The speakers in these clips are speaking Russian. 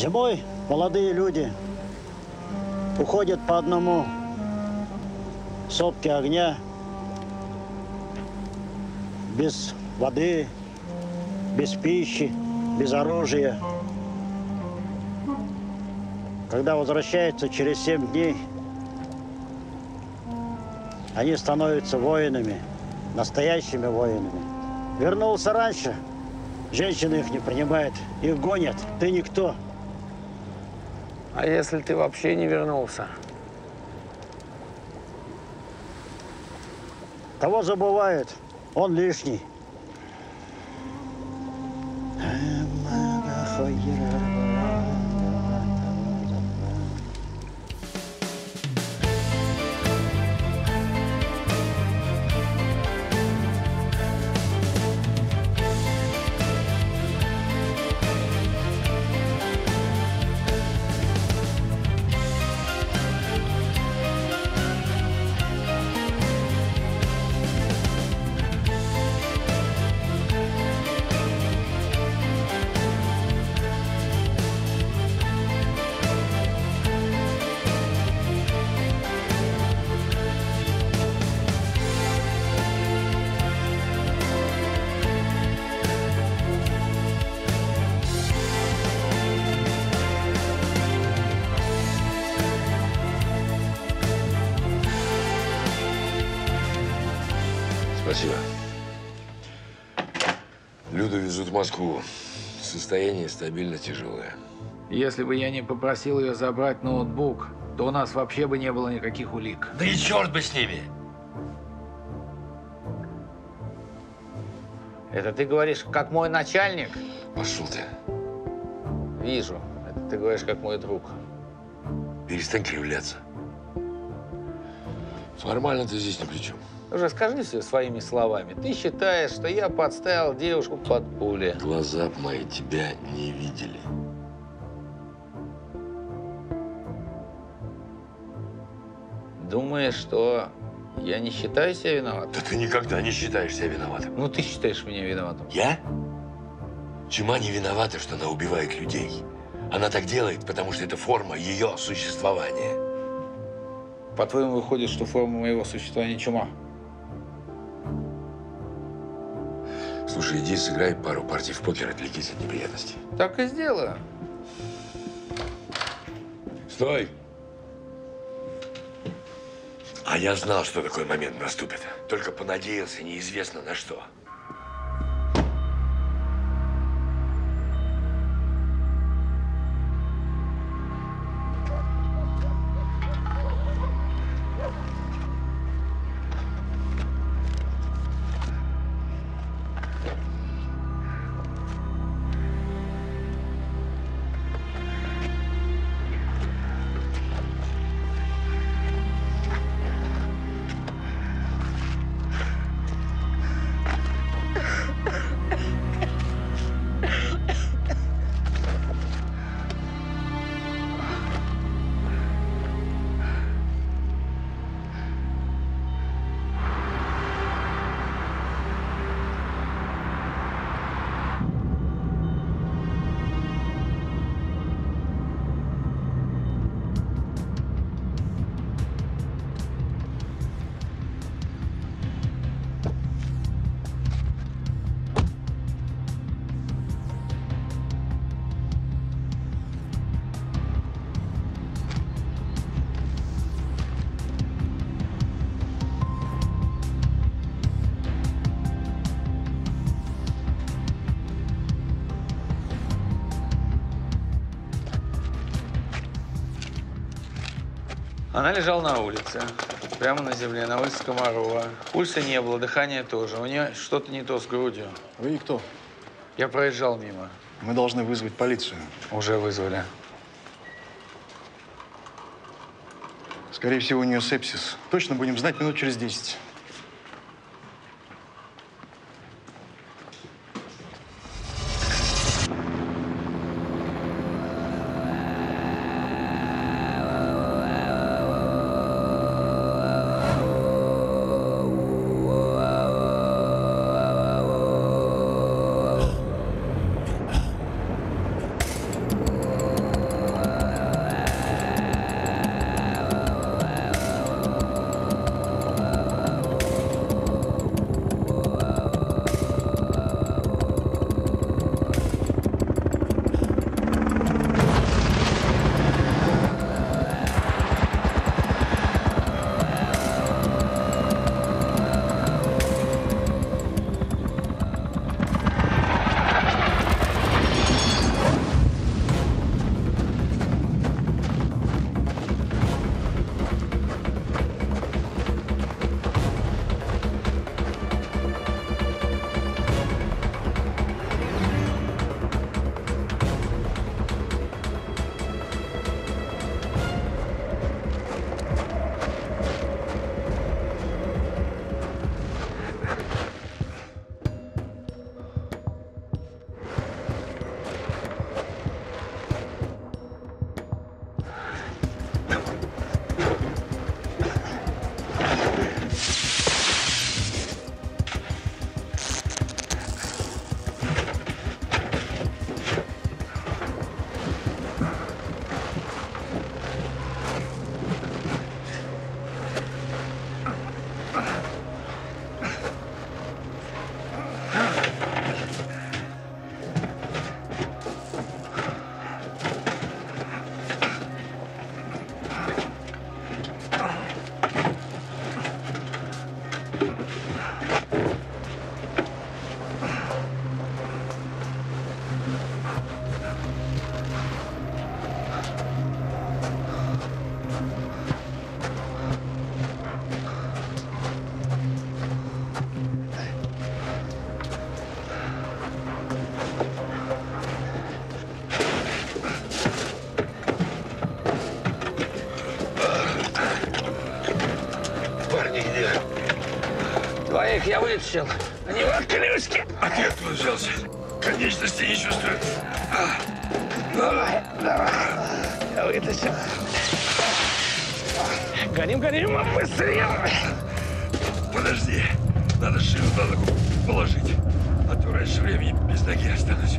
Зимой молодые люди уходят по одному сопке огня, без воды, без пищи, без оружия. Когда возвращаются через 7 дней, они становятся воинами, настоящими воинами. Вернулся раньше, женщины их не принимают, их гонят, ты никто. А если ты вообще не вернулся? Того забывают, он лишний. Спасибо. Люду везут в Москву. Состояние стабильно тяжелое. Если бы я не попросил ее забрать ноутбук, то у нас вообще бы не было никаких улик. Да и черт бы с ними! Это ты говоришь, как мой начальник? Пошел ты. Вижу. Это ты говоришь, как мой друг. Перестань кривляться. Формально ты здесь ни при чем. Уже скажи все своими словами. Ты считаешь, что я подставил девушку под пули. Глаза б мои тебя не видели. Думаешь, что я не считаю себя виноватым? Да ты никогда не считаешь себя виноватым. Ну, ты считаешь меня виноватым. Я? Чума не виновата, что она убивает людей. Она так делает, потому что это форма ее существования. По-твоему, выходит, что форма моего существования чума? Слушай, иди сыграй пару партий в покер, отвлекись от неприятностей. Так и сделаю. Стой! А я знал, что такой момент наступит. Только понадеялся неизвестно на что. Она лежала на улице, прямо на земле, на улице Комарова. Пульса не было, дыхания тоже. У нее что-то не то с грудью. Вы кто? Я проезжал мимо. Мы должны вызвать полицию. Уже вызвали. Скорее всего, у нее сепсис. Точно будем знать минут через 10. их я вытащил. Они в отключке. А ты откуда взялся? Конечности не чувствую. Давай. Я вытащил. Гоним, быстрее. Подожди. Надо шину на ногу положить. А то раньше времени без ноги останусь.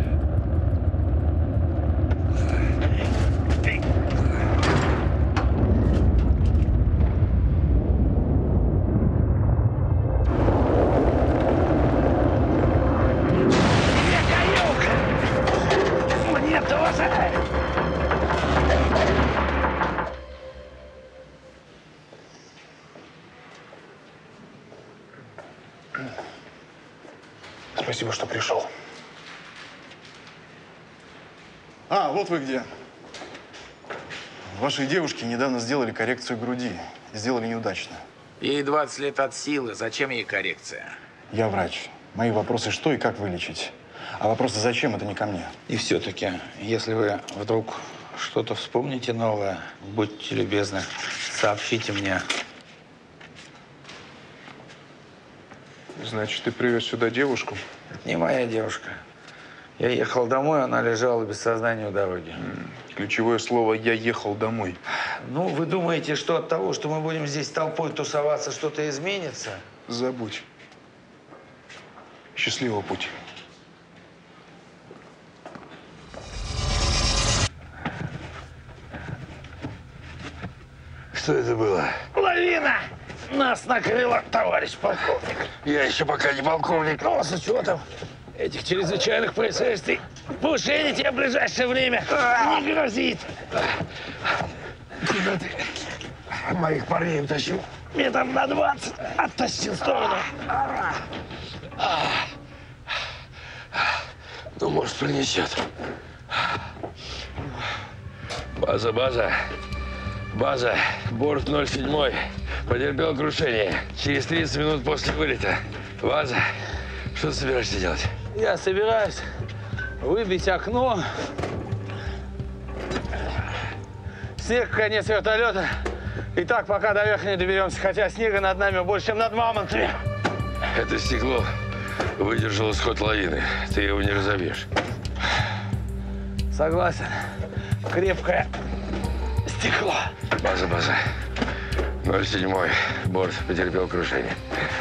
Мне тоже. Спасибо, что пришел. А, вот вы где. Вашей девушке недавно сделали коррекцию груди. Сделали неудачно. Ей 20 лет от силы. Зачем ей коррекция? Я врач. Мои вопросы, что и как вылечить. А вопросы, зачем, это не ко мне. И все-таки, если вы вдруг что-то вспомните новое, будьте любезны, сообщите мне. Значит, ты привез сюда девушку? Это не моя девушка. Я ехал домой, она лежала без сознания у дороги. Ключевое слово «я ехал домой». Ну, вы думаете, что от того, что мы будем здесь толпой тусоваться, что-то изменится? Забудь. Счастливого пути. Что это было? Лавина! Нас накрыло, товарищ полковник. Я еще пока не полковник. Ну, с учетом этих чрезвычайных происшествий, повышение тебе в ближайшее время не грозит. Куда ты моих парней утащил? Метров на 20 оттащил в сторону. Ну, может, принесет. База, борт 07 потерпел крушение. Через 30 минут после вылета. База, что ты собираешься делать? Я собираюсь выбить окно. Снег в конец вертолета. И так, пока до верха не доберемся. Хотя снега над нами больше, чем над мамонтами. Это стекло выдержало сход лавины. Ты его не разобьешь. Согласен. Крепкое стекло. База. 07 борт потерпел крушение.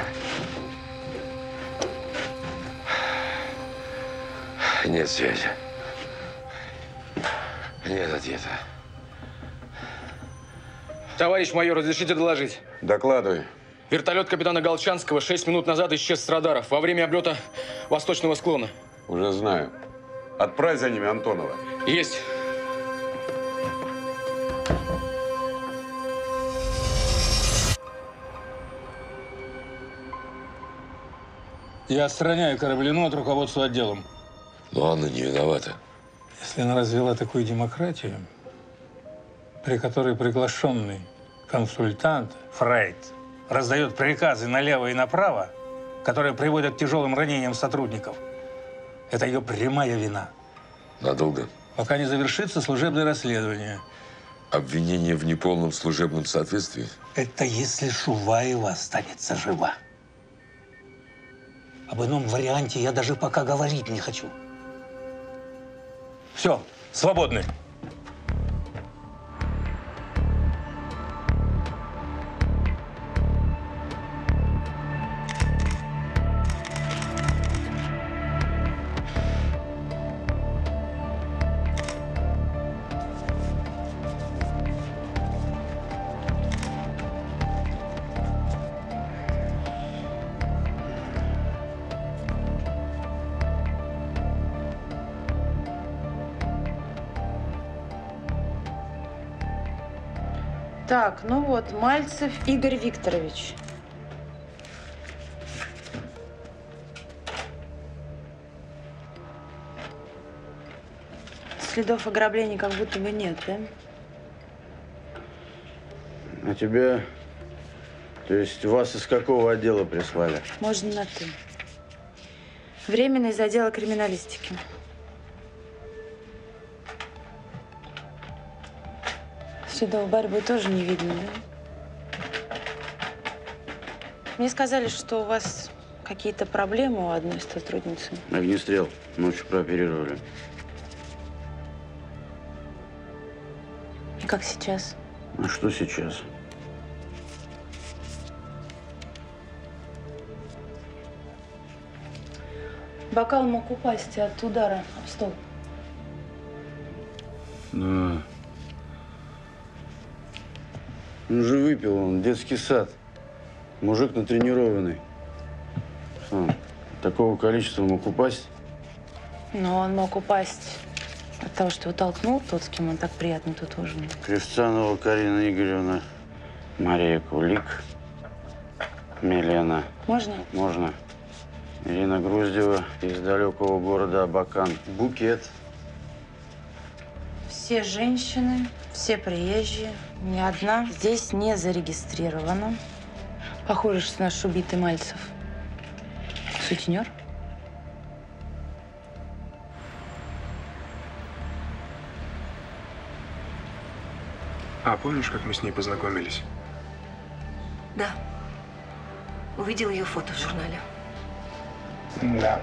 Нет связи. Нет ответа. Товарищ майор, разрешите доложить? Докладывай. Вертолет капитана Голчанского 6 минут назад исчез с радаров во время облета восточного склона. Уже знаю. Отправь за ними Антонова. Есть. Я отстраняю Кораблину от руководства отделом. Но Анна не виновата. Если она развела такую демократию, при которой приглашенный консультант Фрейд раздает приказы налево и направо, которые приводят к тяжелым ранениям сотрудников, это ее прямая вина. Надолго? Пока не завершится служебное расследование. Обвинение в неполном служебном соответствии? Это если Шуваева останется жива. Об ином варианте я даже пока говорить не хочу. Все, свободны. Так, ну вот, Мальцев Игорь Викторович. Следов ограбления как будто бы нет, да? А тебя, то есть вас из какого отдела прислали? Можно на «ты». Временно из отдела криминалистики. Следов борьбы тоже не видно, да? Мне сказали, что у вас какие-то проблемы у одной сотрудницы. Огнестрел. Ночью прооперировали. И как сейчас? А что сейчас? Бокал мог упасть от удара об стол. Да. Он же выпил, он детский сад. Мужик натренированный. Что, такого количества мог упасть? Но он мог упасть от того, что его толкнул тот, с кем он так приятно тут ужинал. Кривцанова Карина Игоревна, Мария Кулик, Милена. Можно? Можно. Ирина Груздева из далекого города Абакан. Букет. Все женщины, все приезжие, ни одна здесь не зарегистрирована. Похоже, что наш убитый Мальцев сутенер. А помнишь, как мы с ней познакомились? Да. Увидел ее фото в журнале. Да.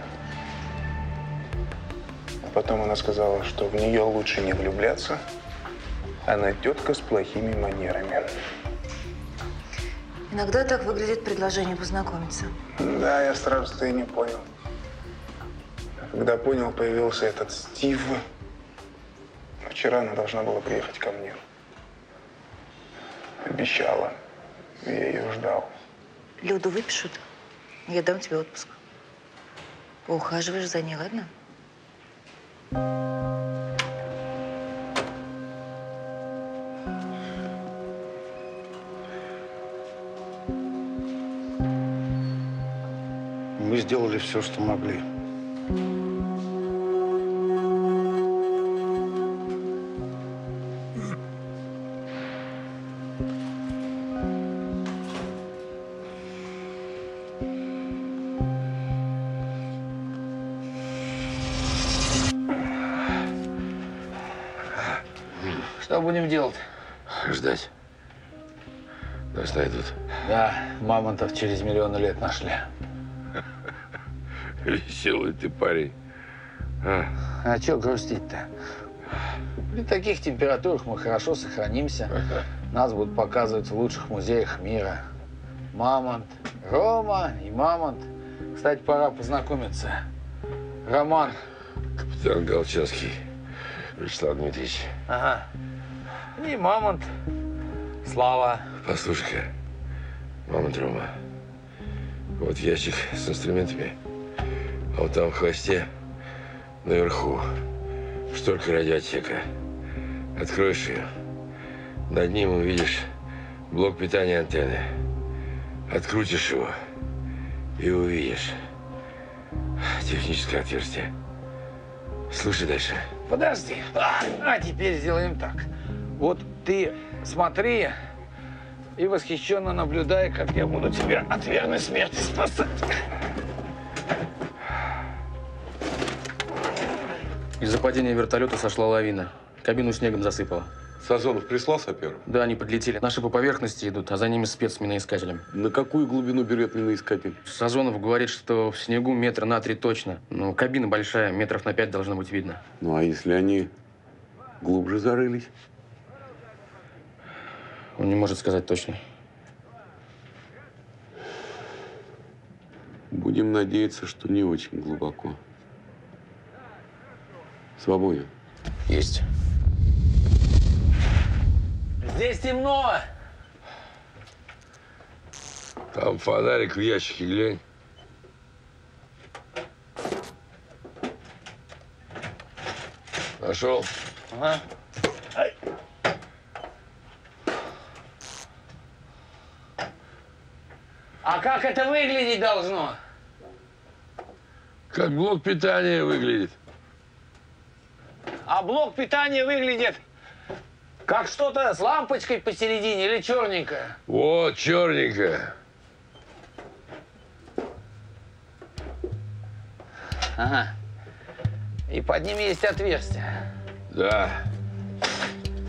А потом она сказала, что в нее лучше не влюбляться. Она тетка с плохими манерами. Иногда так выглядит предложение познакомиться. Да, я сразу-то и не понял. А когда понял, появился этот Стив. Вчера она должна была приехать ко мне. Обещала. Я ее ждал. Люду выпишут, я дам тебе отпуск. Поухаживаешь за ней, ладно? Мы сделали все, что могли. Что будем делать? Ждать. Нас найдут. Да, мамонтов через миллионы лет нашли. Веселый ты парень. А чё грустить-то? При таких температурах мы хорошо сохранимся. Нас будут показывать в лучших музеях мира. Мамонт, Рома и Мамонт. Кстати, пора познакомиться. Роман. Капитан Голчанский Вячеслав Дмитриевич. Ага. И Мамонт. Слава. Послушай-ка, Мамонт Рома, вот ящик с инструментами, а вот там в хвосте, наверху, шторка радиотека. Откроешь ее, над ним увидишь блок питания антенны. Открутишь его и увидишь техническое отверстие. Слушай дальше. Подожди. А теперь сделаем так. Вот ты смотри и восхищенно наблюдай, как я буду тебя от верной смерти спасать. Из-за падения вертолета сошла лавина. Кабину снегом засыпало. Сазонов прислал саперов? Да, они подлетели. Наши по поверхности идут, а за ними спец с миноискателем. На какую глубину берет миноискатель? Сазонов говорит, что в снегу метра на 3 точно. Но кабина большая, метров на 5 должно быть видно. Ну, а если они глубже зарылись? Он не может сказать точно. Будем надеяться, что не очень глубоко. Свободен. Есть. Здесь темно. Там фонарик в ящике, глянь. Нашел? Ага. А как это выглядеть должно? Как блок питания выглядит. А блок питания выглядит как что-то с лампочкой посередине или черненькое? Вот, черненькое. Ага. И под ним есть отверстие. Да.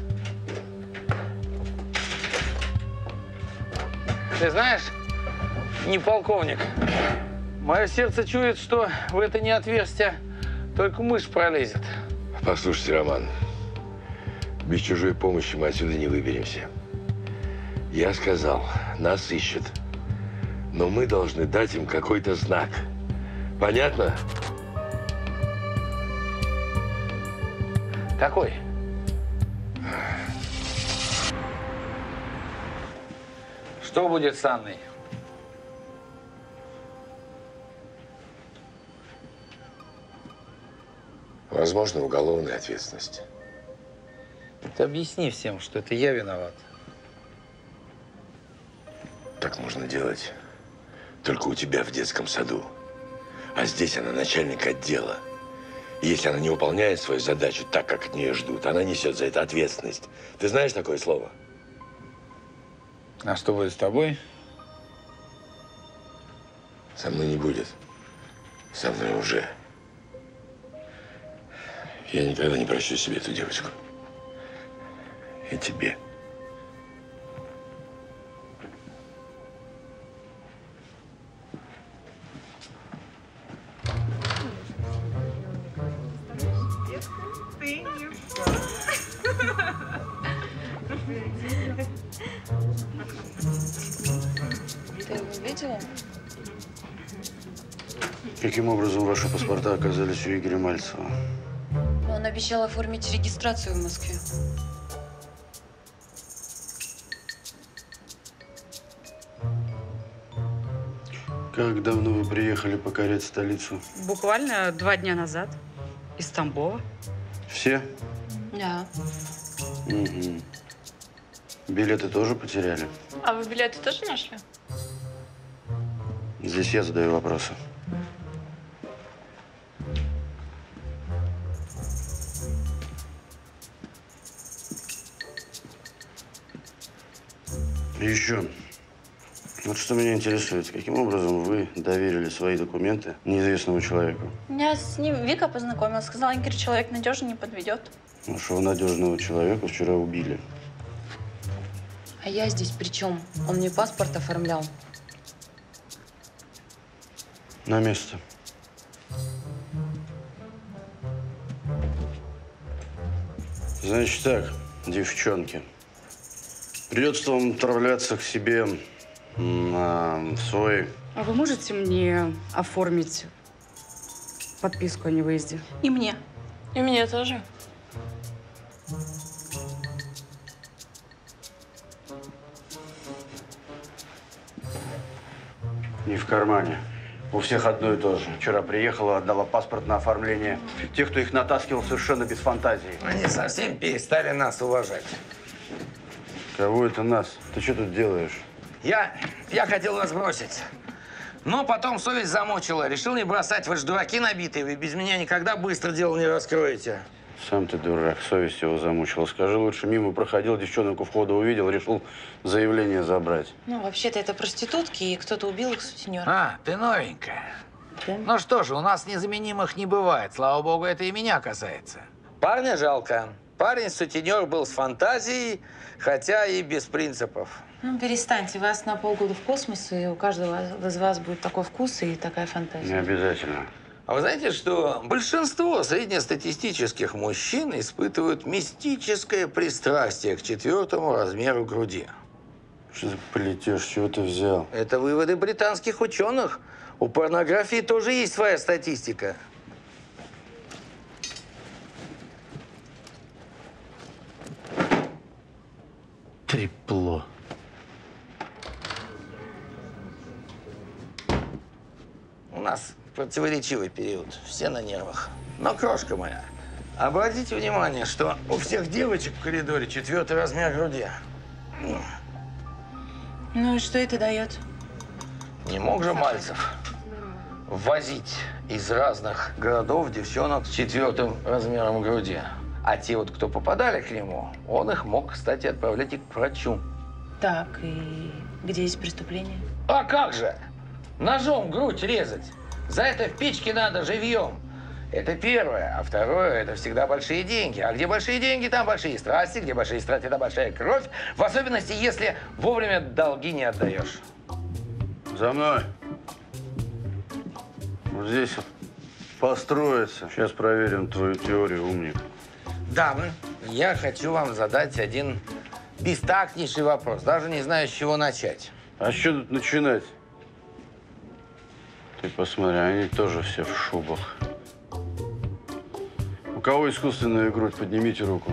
Ты знаешь, не полковник. Мое сердце чует, что в это не отверстие только мышь пролезет. Послушайте, Роман, без чужой помощи мы отсюда не выберемся. Я сказал, нас ищут. Но мы должны дать им какой-то знак. Понятно? Какой? Что будет с Анной? Возможно, уголовная ответственность. Ты объясни всем, что это я виноват. Так можно делать только у тебя в детском саду. А здесь она начальник отдела. И если она не выполняет свою задачу так, как от нее ждут, она несет за это ответственность. Ты знаешь такое слово? А что будет с тобой? Со мной не будет. Со мной уже. Я никогда не прощу себе эту девочку. И тебе. Ты его видела? Каким образом ваши паспорта оказались у Игоря Мальцева? Он обещал оформить регистрацию в Москве. Как давно вы приехали покорять столицу? Буквально 2 дня назад. Из Тамбова. Все? Да. Угу. Билеты тоже потеряли? А вы билеты тоже нашли? Здесь я задаю вопросы. И еще. Вот что меня интересует. Каким образом вы доверили свои документы неизвестному человеку? Меня с ним Вика познакомила. Сказала, Игорь, человек надежный, не подведет. Нашего надежного человека вчера убили. А я здесь при чем? Он мне паспорт оформлял. На место. Значит так, девчонки. Придется вам отправляться к себе в свой... А вы можете мне оформить подписку о невыезде? И мне. И мне тоже. Не в кармане. У всех одно и то же. Вчера приехала, отдала паспорт на оформление. Те, кто их натаскивал, совершенно без фантазии. Они совсем перестали нас уважать. Кого это нас? Ты что тут делаешь? Я хотел вас бросить. Но потом совесть замучила. Решил не бросать. Вы же дураки набитые. Вы без меня никогда быстро дело не раскроете. Сам ты дурак. Совесть его замучила. Скажи, лучше мимо проходил, девчонок у входа увидел, решил заявление забрать. Ну, вообще-то это проститутки, и кто-то убил их сутенера. А, ты новенькая. Да? Ну что же, у нас незаменимых не бывает. Слава богу, это и меня касается. Парня жалко. Парень-сутенер был с фантазией, хотя и без принципов. Ну, перестаньте. Вас на полгода в космосе, и у каждого из вас будет такой вкус и такая фантазия. Не обязательно. А вы знаете, что большинство среднестатистических мужчин испытывают мистическое пристрастие к 4-му размеру груди? Что ты полетишь? Чего ты взял? Это выводы британских ученых. У порнографии тоже есть своя статистика. Трепло. У нас противоречивый период. Все на нервах. Но, крошка моя, обратите внимание, что у всех девочек в коридоре 4-й размер груди. Ну и что это дает? Не мог же Мальцев ввозить из разных городов девчонок с 4-м размером груди. А те вот, кто попадали к нему, он их мог, кстати, отправлять и к врачу. Так, и где есть преступление? А как же? Ножом грудь резать. За это в печке надо живьем. Это первое. А второе, это всегда большие деньги. А где большие деньги, там большие страсти. Где большие страсти, там большая кровь. В особенности, если вовремя долги не отдаешь. За мной. Вот здесь вот построиться. Сейчас проверим твою теорию, умник. Дамы, я хочу вам задать один бестактнейший вопрос. Даже не знаю, с чего начать. А что тут начинать? Ты посмотри, они тоже все в шубах. У кого искусственная грудь? Поднимите руку.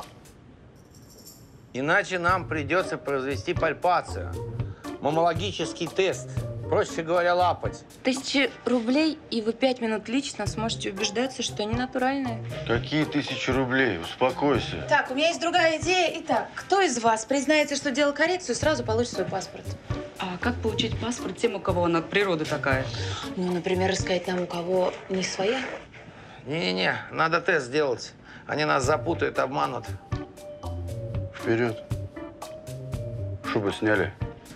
Иначе нам придется произвести пальпацию. Маммологический тест. Проще говоря, лапать. 1000 рублей, и вы 5 минут лично сможете убеждаться, что они натуральные. Какие 1000 рублей? Успокойся. Так, у меня есть другая идея. Итак, кто из вас признается, что делал коррекцию, сразу получит свой паспорт? А как получить паспорт тем, у кого она от природы такая? Ну, например, рассказать нам, у кого не своя. Не-не-не, надо тест сделать. Они нас запутают, обманут. Вперед. Шубы сняли.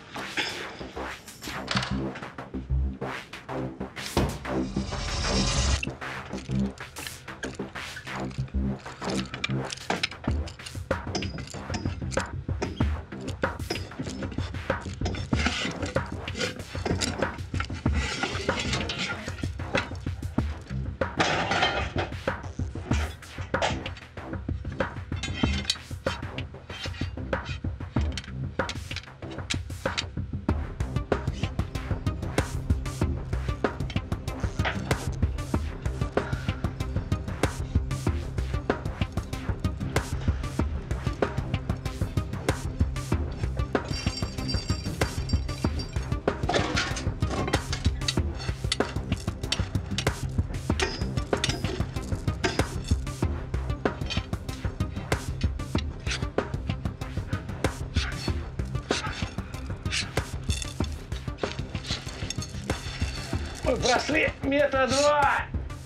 Мы прошли метра 2.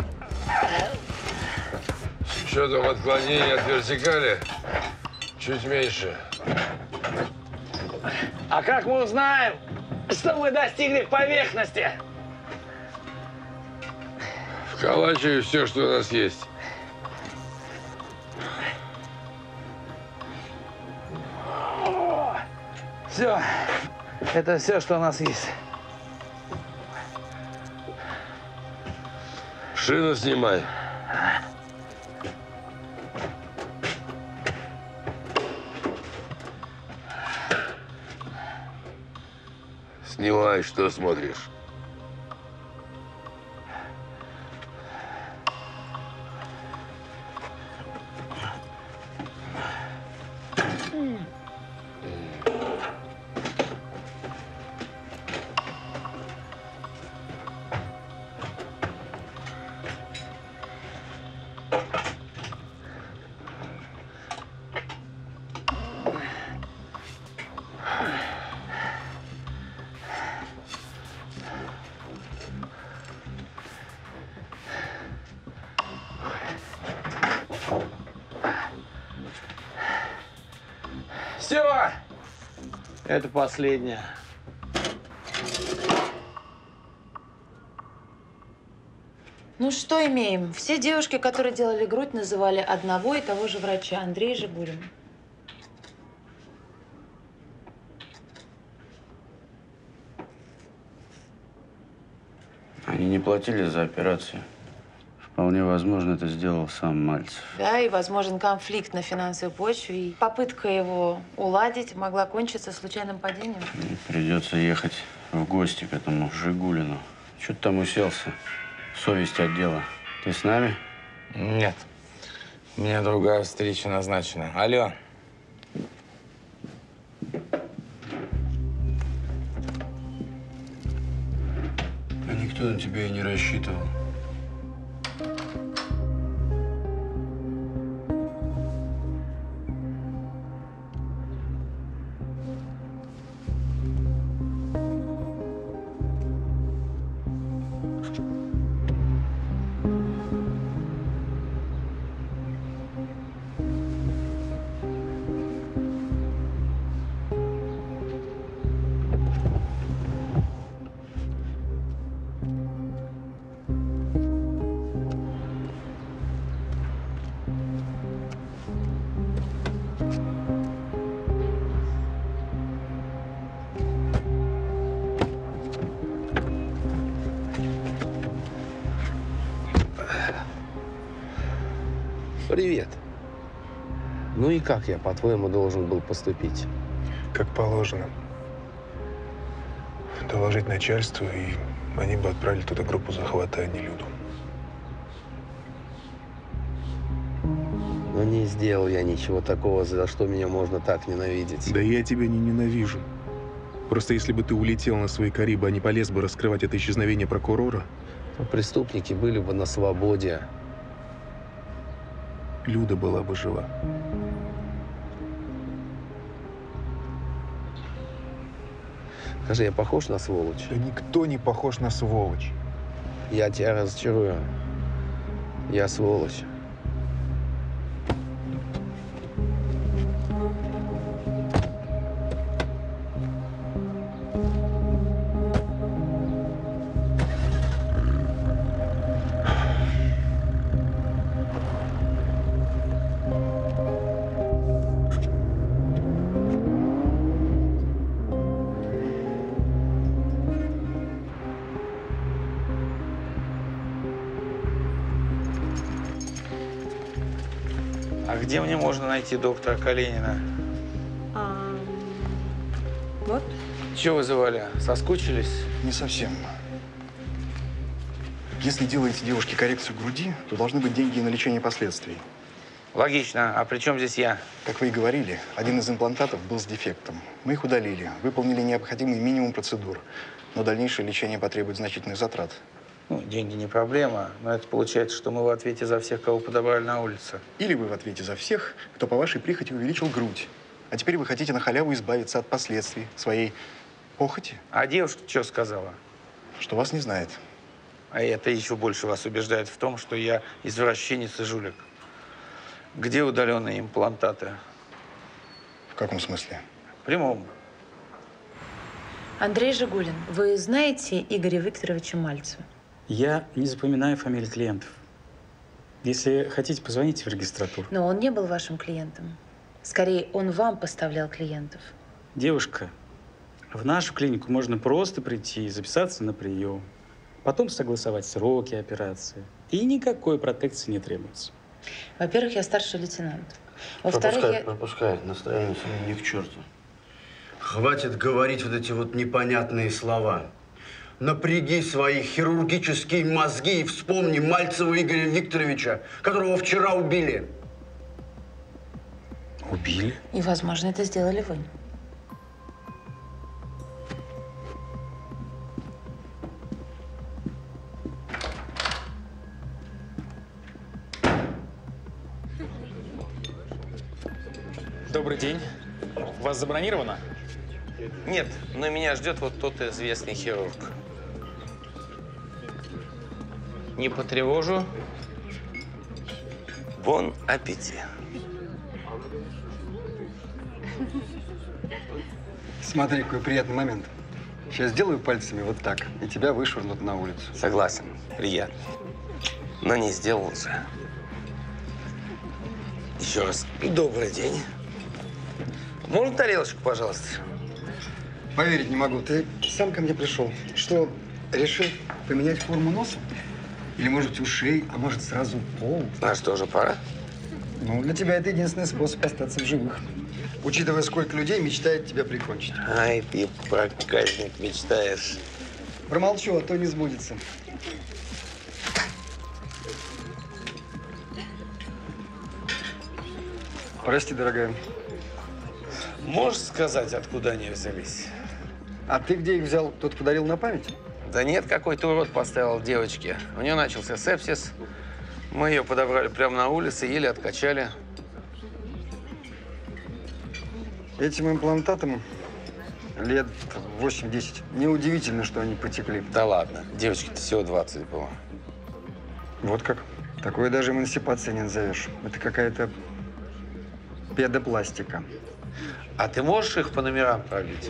Что там, отклонение от вертикали? Чуть меньше. А как мы узнаем, что мы достигли поверхности? Вколачивай все, что у нас есть. Все. Это все, что у нас есть. Шину снимай. Снимай, что смотришь? Все. Это последнее. Ну что имеем? Все девушки, которые делали грудь, называли одного и того же врача, Андрея Жигулина. Они не платили за операцию. Вполне возможно, это сделал сам Мальцев. Да, и возможен конфликт на финансовой почве. И попытка его уладить могла кончиться случайным падением. Придется ехать в гости к этому Жигулину. Что ты там уселся? Совесть от дела. Ты с нами? Нет. У меня другая встреча назначена. Алло. А никто на тебя и не рассчитывал. Привет. Ну и как я, по-твоему, должен был поступить? Как положено. Доложить начальству, и они бы отправили туда группу захвата, а не Люду. Ну не сделал я ничего такого, за что меня можно так ненавидеть. Да я тебя не ненавижу. Просто если бы ты улетел на свои Карибы, а не полез бы раскрывать это исчезновение прокурора… Но преступники были бы на свободе. Люда была бы жива. Скажи, я похож на сволочь? Да никто не похож на сволочь. Я тебя разочарую. Я сволочь. А где мне можно найти доктора Калинина? Вот. Чего вызывали? Соскучились? Не совсем. Если делаете девушке коррекцию груди, то должны быть деньги на лечение последствий. Логично. А при чем здесь я? Как вы и говорили, один из имплантатов был с дефектом. Мы их удалили, выполнили необходимый минимум процедур. Но дальнейшее лечение потребует значительных затрат. Ну, деньги не проблема, но это получается, что мы в ответе за всех, кого подобрали на улице. Или вы в ответе за всех, кто по вашей прихоти увеличил грудь. А теперь вы хотите на халяву избавиться от последствий своей похоти? А девушка что сказала? Что вас не знает. А это еще больше вас убеждает в том, что я извращенец и жулик. Где удаленные имплантаты? В каком смысле? В прямом. Андрей Жигулин, вы знаете Игоря Викторовича Мальцева? Я не запоминаю фамилии клиентов. Если хотите, позвоните в регистратуру. Но он не был вашим клиентом. Скорее, он вам поставлял клиентов. Девушка, в нашу клинику можно просто прийти и записаться на прием. Потом согласовать сроки операции. И никакой протекции не требуется. Во-первых, я старший лейтенант. Во-вторых, пропускай. Настроение сегодня ни к черту. Хватит говорить вот эти вот непонятные слова. Напряги свои хирургические мозги и вспомни Мальцева Игоря Викторовича, которого вчера убили. Убили? И, возможно, это сделали вы. Добрый день. Вас забронировано? Нет, но меня ждет вот тот известный хирург. Не потревожу. Бон аппетит. Смотри, какой приятный момент. Сейчас сделаю пальцами вот так, и тебя вышвырнут на улицу. Согласен, приятно. Но не сделал же. Еще раз добрый день. Можно тарелочку, пожалуйста? Поверить не могу. Ты сам ко мне пришел. Что, решил поменять форму носа? Или, может, ушей, а может, сразу пол? А что же, пора? Ну, для тебя это единственный способ остаться в живых. Учитывая, сколько людей мечтает тебя прикончить. Ай, ты проказник мечтаешь. Промолчу, а то не сбудется. Прости, дорогая. Можешь сказать, откуда они взялись? А ты где их взял? Кто-то подарил на память? Да нет, какой-то урод поставил девочке. У нее начался сепсис. Мы ее подобрали прямо на улице, еле откачали. Этим имплантатам лет 8-10. Неудивительно, что они потекли. Да ладно, девочке-то всего 20 было. Вот как? Такое даже эмансипацией не назовешь. Это какая-то педопластика. А ты можешь их по номерам пробить?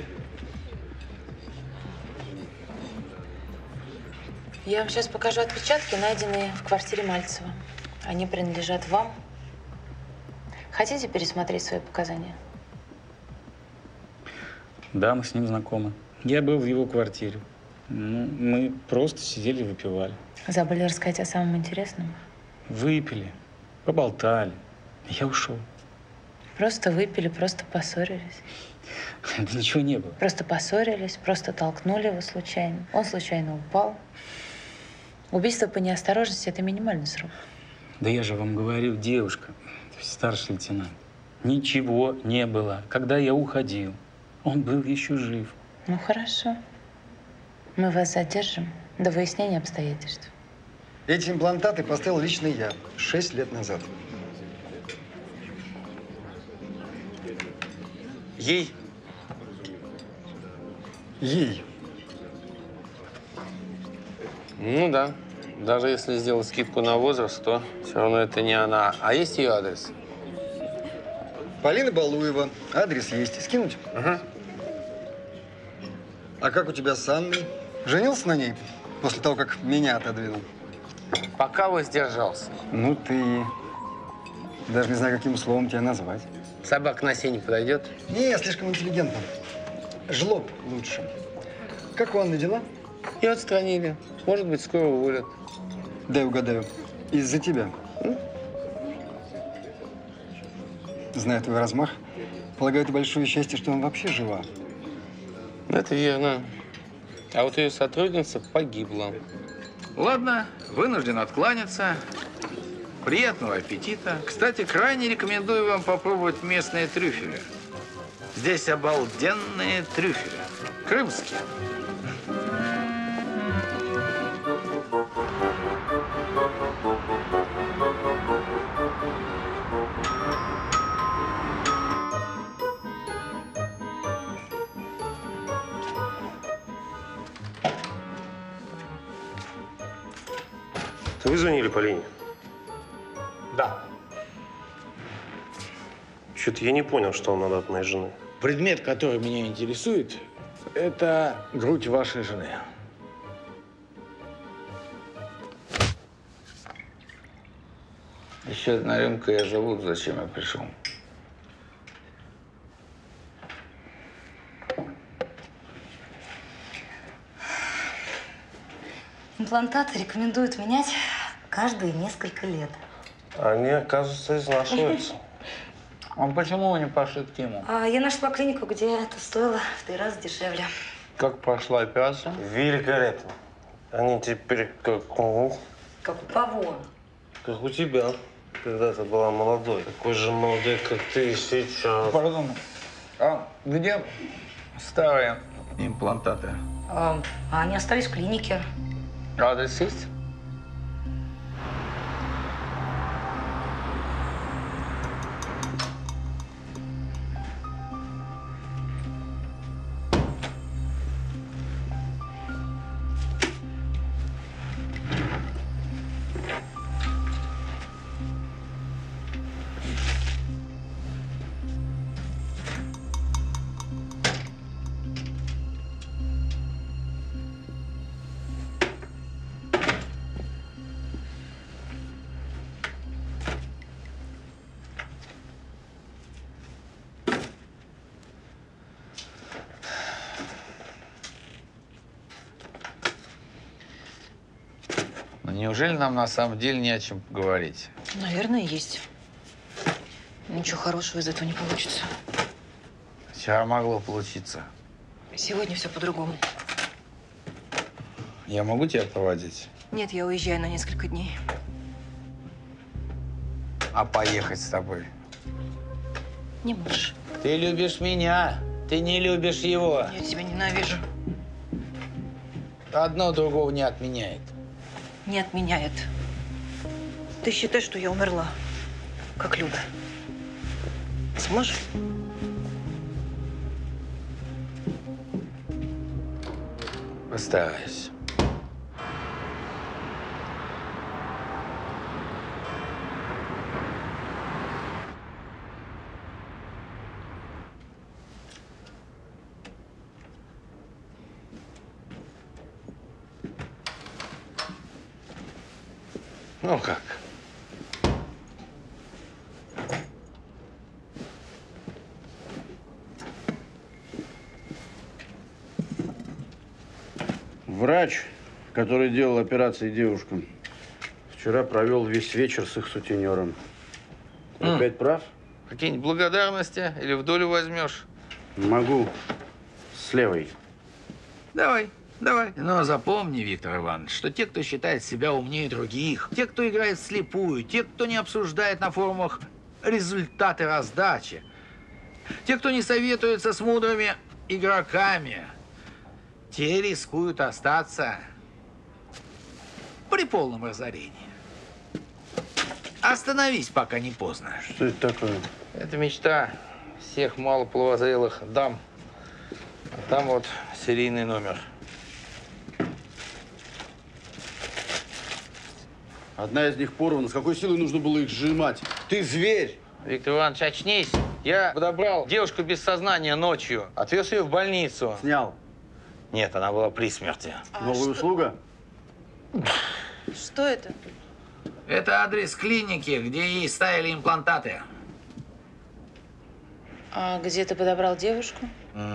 Я вам сейчас покажу отпечатки, найденные в квартире Мальцева. Они принадлежат вам. Хотите пересмотреть свои показания? Да, мы с ним знакомы. Я был в его квартире. Ну, мы просто сидели и выпивали. Забыли рассказать о самом интересном? Выпили. Поболтали. Я ушел. Просто выпили, просто поссорились. Да ничего не было. Просто поссорились, просто толкнули его случайно. Он случайно упал. Убийство по неосторожности – это минимальный срок. Да я же вам говорю, девушка, старший лейтенант, ничего не было. Когда я уходил, он был еще жив. Ну, хорошо. Мы вас задержим до выяснения обстоятельств. Эти имплантаты поставил лично я 6 лет назад. Ей? Ей. Ну да. Даже если сделать скидку на возраст, то все равно это не она. А есть ее адрес? Полина Балуева. Адрес есть. Скинуть? Ага. А как у тебя с Анной? Женился на ней после того, как меня отодвинул? Пока воздержался. Ну ты… Даже не знаю, каким словом тебя назвать. Собак на сене подойдет? Не, слишком интеллигентно. Жлоб лучше. Как у Анны дела? Ее отстранили. Может быть, скоро уволят. Дай угадаю. Из-за тебя. Зная твой размах, полагаю, это большое счастье, что она вообще жива. Это верно. А вот ее сотрудница погибла. Ладно, вынужден откланяться. Приятного аппетита. Кстати, крайне рекомендую вам попробовать местные трюфели. Здесь обалденные трюфели. Крымские. Вы звонили Полине? Да. Что-то я не понял, что вам надо от моей жены. Предмет, который меня интересует, это грудь вашей жены. Еще одна рюмка, я забуду, зачем я пришел. Имплантаты рекомендуют менять каждые несколько лет. Они, оказывается, изнашиваются. А почему вы не пошли к Тиму? Я нашла клинику, где это стоило в 3 раза дешевле. Как прошла операция? Великолепно. Они теперь как… Как у кого? Как у тебя, когда ты была молодой. Такой же молодой, как ты сейчас. Пардон. А где старые имплантаты? Они остались в клинике. Адрес есть? Неужели нам на самом деле не о чем поговорить? Наверное, есть. Ничего хорошего из этого не получится. Вчера могло получиться. Сегодня все по-другому. Я могу тебя проводить? Нет, я уезжаю на несколько дней. А поехать с тобой? Не можешь. Ты любишь меня, ты не любишь его. Я тебя ненавижу. Одно другого не отменяет. Не отменяет. Ты считаешь, что я умерла, как Люда. Сможешь? Постараюсь. Ну как? Врач, который делал операции девушкам, вчера провел весь вечер с их сутенером. Опять прав? Какие-нибудь благодарности или в долю возьмешь? Могу. С левой. Давай, давай. Но запомни, Виктор Иванович, что те, кто считает себя умнее других, те, кто играет вслепую, те, кто не обсуждает на форумах результаты раздачи, те, кто не советуется с мудрыми игроками, те рискуют остаться при полном разорении. Остановись, пока не поздно. Что это такое? Это мечта всех малополовозрелых дам. А там вот серийный номер. Одна из них порвана. С какой силой нужно было их сжимать? Ты зверь! Виктор Иванович, очнись. Я подобрал девушку без сознания ночью. Отвез ее в больницу. Снял? Нет, она была при смерти. Новая услуга? Что это? Это адрес клиники, где ей ставили имплантаты. А где ты подобрал девушку?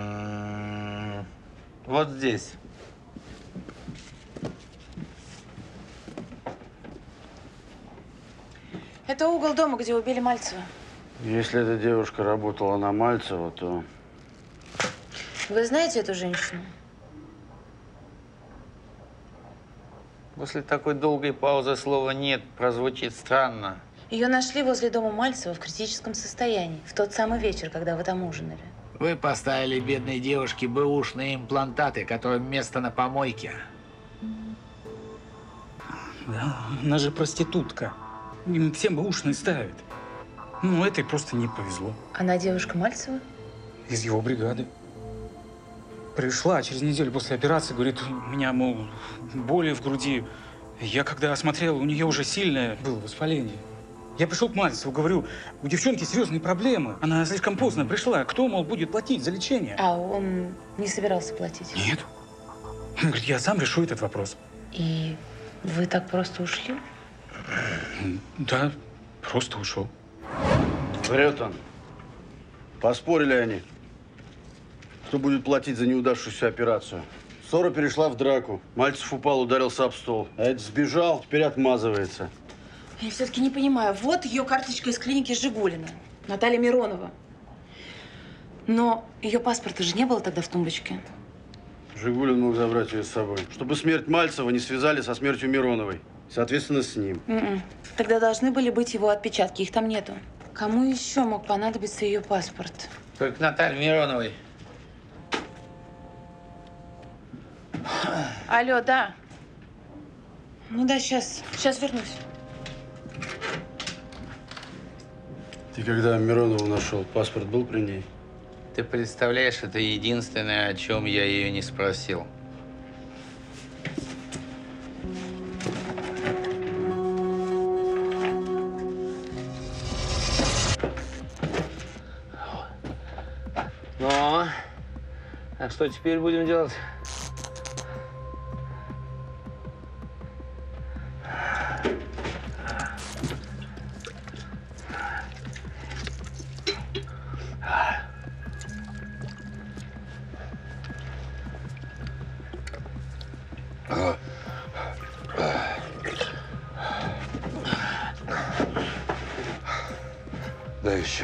Вот здесь. Это угол дома, где убили Мальцева. Если эта девушка работала на Мальцева, то… Вы знаете эту женщину? После такой долгой паузы слова «нет» прозвучит странно. Ее нашли возле дома Мальцева в критическом состоянии, в тот самый вечер, когда вы там ужинали. Вы поставили бедной девушке бэушные имплантаты, которым место на помойке. Да, она же проститутка. Им всем бэушные ставят. Ну, этой просто не повезло. Она девушка Мальцева? Из его бригады. Пришла через неделю после операции, говорит, у меня, мол, боли в груди. Я когда осмотрел, у нее уже сильное было воспаление. Я пришел к Мальцеву, говорю, у девчонки серьезные проблемы. Она слишком поздно пришла. Кто, мол, будет платить за лечение? А он не собирался платить? Нет. Он говорит, я сам решу этот вопрос. И вы так просто ушли? Да, просто ушел. Врет он. Поспорили они. Кто будет платить за неудавшуюся операцию? Ссора перешла в драку. Мальцев упал, ударился об стол. А этот сбежал, теперь отмазывается. Я все-таки не понимаю. Вот ее карточка из клиники Жигулина. Наталья Миронова. Но ее паспорта же не было тогда в тумбочке. Жигулин мог забрать ее с собой. Чтобы смерть Мальцева не связали со смертью Мироновой. Соответственно, с ним. Тогда должны были быть его отпечатки. Их там нету. Кому еще мог понадобиться ее паспорт? Только Наталье Мироновой. Алло, да. Ну да, сейчас вернусь. Ты когда Миронову нашел, паспорт был при ней? Ты представляешь, это единственное, о чем я ее не спросил. Ну, а что теперь будем делать? Да еще.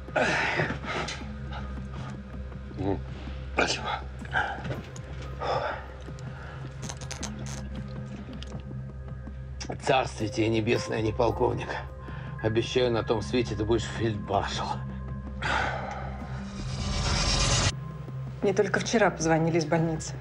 Спасибо. Царствие тебе небесное, не полковник. Обещаю, на том свете ты будешь фельдмаршал. Мне только вчера позвонили из больницы.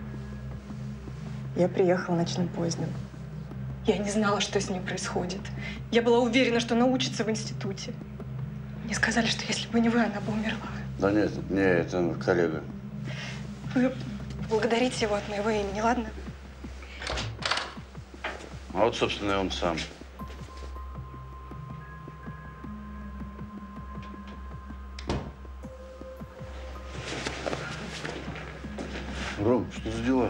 Я приехала ночным поездом. Я не знала, что с ней происходит. Я была уверена, что она учится в институте. Мне сказали, что если бы не вы, она бы умерла. Да нет, не, это коллега. Вы благодарите его от моего имени, ладно? А вот, собственно, и он сам. Ром, что за дела?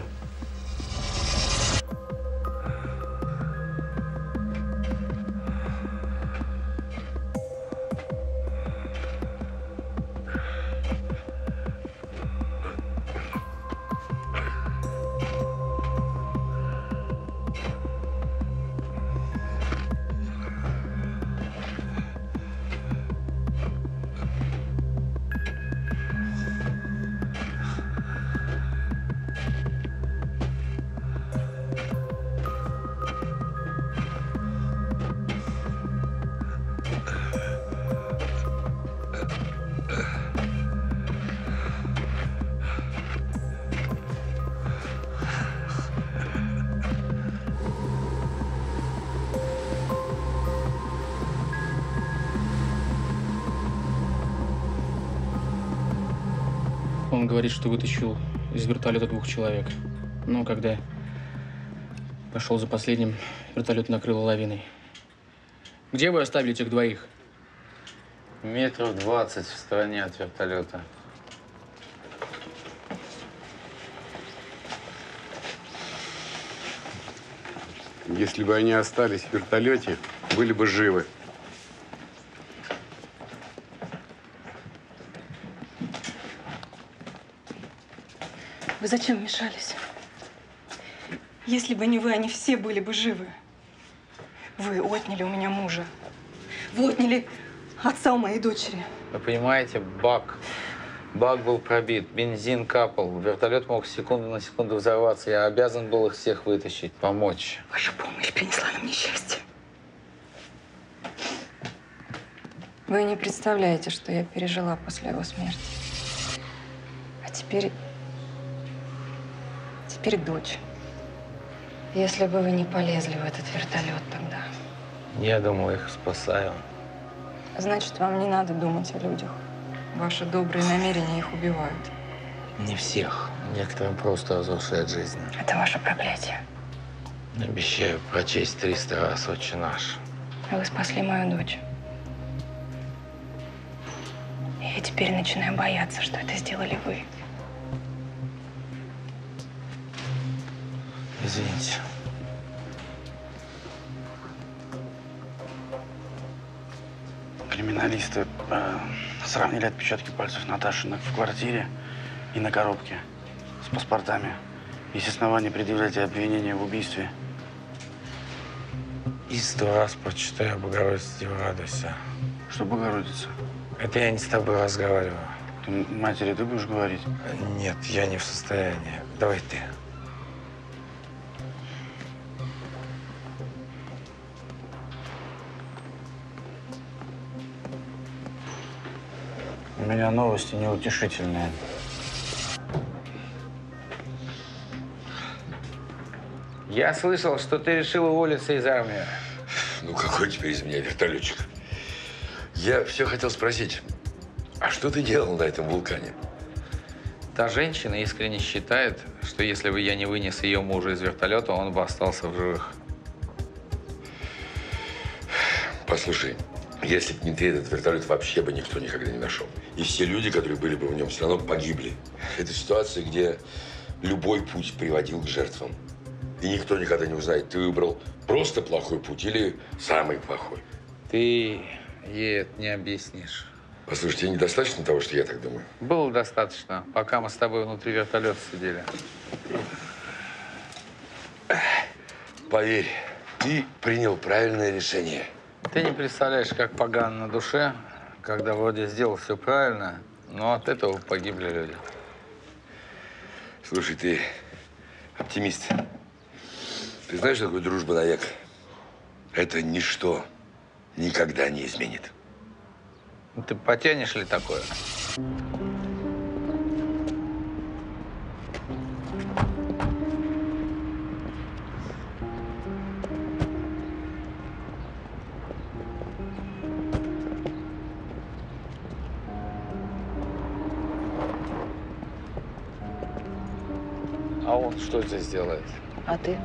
Он говорит, что вытащил из вертолета 2 человек. Но когда пошел за последним, вертолет накрыло лавиной. Где вы оставили этих 2? Метров 20 в стороне от вертолета. Если бы они остались в вертолете, были бы живы. Вы зачем вмешались? Если бы не вы, они все были бы живы. Вы отняли у меня мужа. Вы отняли отца у моей дочери. Вы понимаете, бак был пробит, бензин капал, вертолет мог с секунды на секунду взорваться. Я обязан был их всех вытащить, помочь. Ваша помощь принесла нам несчастье. Вы не представляете, что я пережила после его смерти. А теперь дочь. Если бы вы не полезли в этот вертолет тогда, Я думал, их спасаю. значит, вам не надо думать о людях. Ваши добрые намерения их убивают. Не всех. Некоторым просто разрушает жизнь. Это ваше проклятие. Обещаю прочесть 300 раз «Отче наш». Вы спасли мою дочь. И я теперь начинаю бояться, что это сделали вы. Извините. Криминалисты сравнили отпечатки пальцев Наташиных в квартире и на коробке с паспортами. Есть основания предъявлять обвинение в убийстве. И 100 раз прочитаю о Богородице Деве радуйся. Что Богородица? Это я не с тобой разговариваю. Матери ты будешь говорить? Нет, я не в состоянии. Давай ты. У меня новости неутешительные. Я слышал, что ты решил уволиться из армии. Ну, какой теперь из меня вертолетчик? Я все хотел спросить, а что ты делал на этом вулкане? Та женщина искренне считает, что если бы я не вынес ее мужа из вертолета, он бы остался в живых. Послушай, если бы не ты, этот вертолет вообще бы никто никогда не нашел. И все люди, которые были бы в нем, все равно погибли. Это ситуация, где любой путь приводил к жертвам. И никто никогда не узнает, ты выбрал просто плохой путь или самый плохой. Ты ей это не объяснишь. Послушай, тебе недостаточно того, что я так думаю? Было достаточно, пока мы с тобой внутри вертолета сидели. Поверь, ты принял правильное решение. Ты не представляешь, как погано на душе, когда вроде сделал все правильно, но от этого погибли люди. Слушай, ты оптимист. Ты знаешь, что такое дружба навек? Это ничто никогда не изменит. Ты потянешь ли такое? А он что здесь делает? А ты?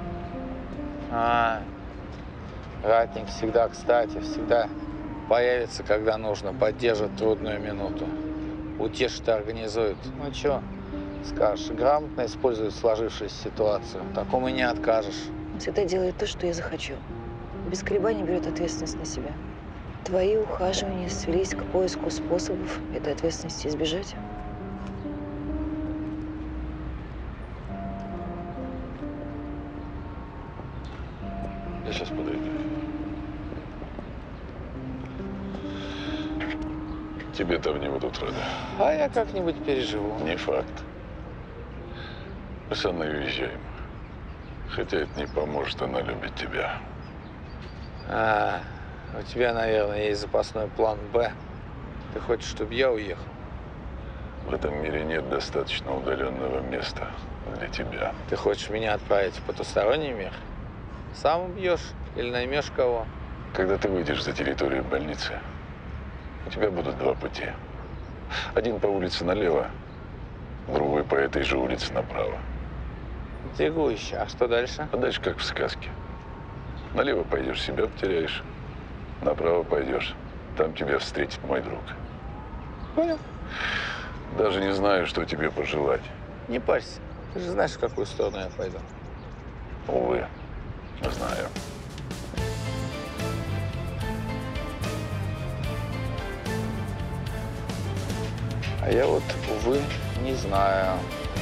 Ратник всегда кстати, всегда появится, когда нужно, поддержит трудную минуту. Утешит и организует. Ну чё, скажешь, грамотно использует сложившуюся ситуацию. Такому и не откажешь. Он всегда делает то, что я захочу. Без колебаний берет ответственность на себя. Твои ухаживания свелись к поиску способов этой ответственности избежать. Я сейчас подойду. Тебе там не будут рады. А я как-нибудь переживу. Не факт. Мы с Анной уезжаем. Хотя это не поможет, она любит тебя. У тебя, наверное, есть запасной план «Б». Ты хочешь, чтобы я уехал? В этом мире нет достаточно удаленного места для тебя. Ты хочешь меня отправить в потусторонний мир? Сам убьешь или наймешь кого? Когда ты выйдешь за территорию больницы, у тебя будут два пути. Один по улице налево, другой по этой же улице направо. Тягуще. А что дальше? А дальше как в сказке. Налево пойдешь, себя потеряешь. Направо пойдешь, там тебя встретит мой друг. Понял. Даже не знаю, что тебе пожелать. Не парься. Ты же знаешь, в какую сторону я пойду. Увы, знаю. А я вот, увы, не знаю.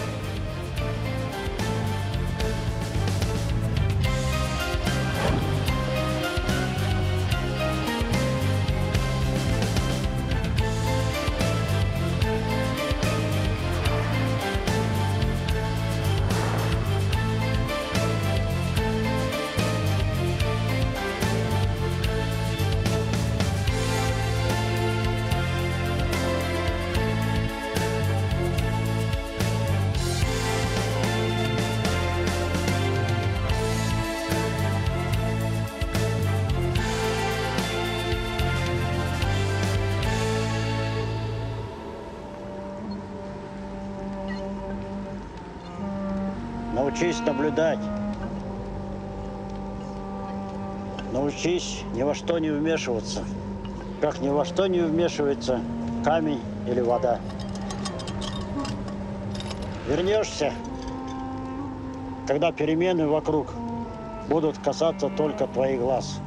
Научись наблюдать. Научись ни во что не вмешиваться. Как ни во что не вмешивается камень или вода. Вернешься, когда перемены вокруг будут касаться только твоих глаз.